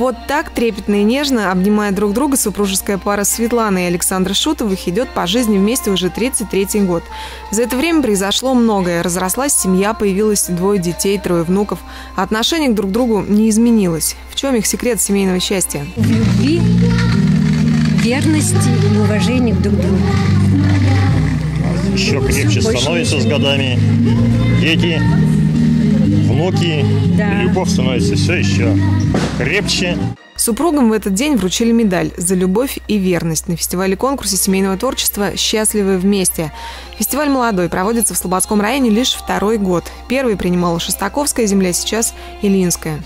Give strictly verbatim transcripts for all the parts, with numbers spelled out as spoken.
Вот так трепетно и нежно, обнимая друг друга, супружеская пара Светланы и Александра Шутовых идет по жизни вместе уже тридцать третий год. За это время произошло многое. Разрослась семья, появилось двое детей, трое внуков. А отношение к друг другу не изменилось. В чем их секрет семейного счастья? В любви, верности и уважении друг к другу. Еще крепче становится с годами. Дети, внуки, да. Любовь становится все еще крепче. Супругам в этот день вручили медаль за любовь и верность на фестивале-конкурсе семейного творчества «Счастливы вместе». Фестиваль молодой, проводится в Слободском районе лишь второй год. Первый принимала Шестаковская земля, сейчас Ильинская.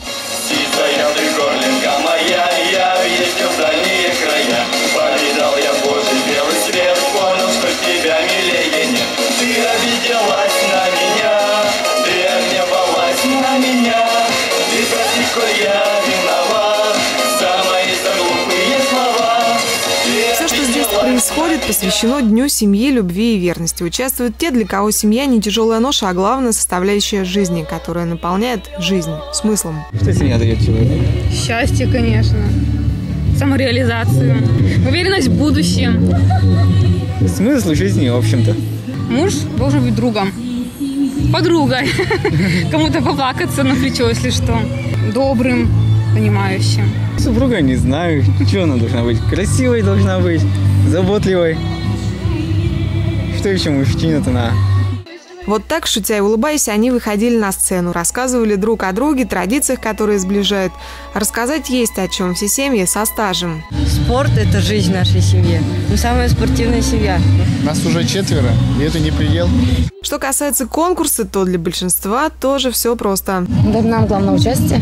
Все, что здесь происходит, посвящено Дню семьи, любви и верности. Участвуют те, для кого семья не тяжелая ноша, а главная составляющая жизни, которая наполняет жизнь смыслом. Что семья дает человеку? Счастье, конечно. Самореализацию. Уверенность в будущем. Смысл жизни, в общем-то. Муж должен быть другом. Подругой. Кому-то поплакаться на плечо, если что. Добрым, понимающим. Супруга не знаю, что она должна быть. Красивой должна быть, заботливой. Что еще мужчина-то на... Вот так, шутя и улыбаясь, они выходили на сцену, рассказывали друг о друге, традициях, которые сближают. Рассказать есть о чем, все семьи со стажем. Спорт – это жизнь нашей семьи. Мы самая спортивная семья. Нас уже четверо, и это не предел. Что касается конкурса, то для большинства тоже все просто. Да, нам главное участие.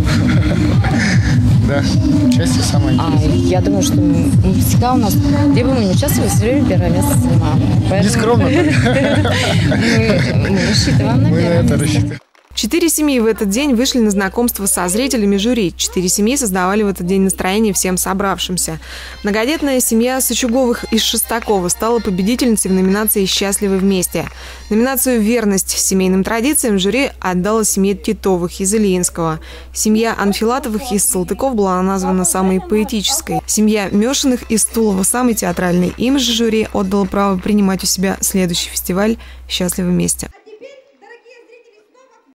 Да, участие самое интересное. А, я думаю, что всегда у нас, где бы мы не участвовали, все время первое место занимаем. Не скромно. Мы рассчитываем на Мы на это рассчитываем. Четыре семьи в этот день вышли на знакомство со зрителями жюри. Четыре семьи создавали в этот день настроение всем собравшимся. Многодетная семья Сычуговых из Шестакова стала победительницей в номинации «Счастливы вместе». Номинацию «Верность семейным традициям» жюри отдала семье Титовых из Ильинского. Семья Анфилатовых из Салтыков была названа самой поэтической. Семья Мешиных из Тулова самой театральной. Им же жюри отдало право принимать у себя следующий фестиваль «Счастливы вместе».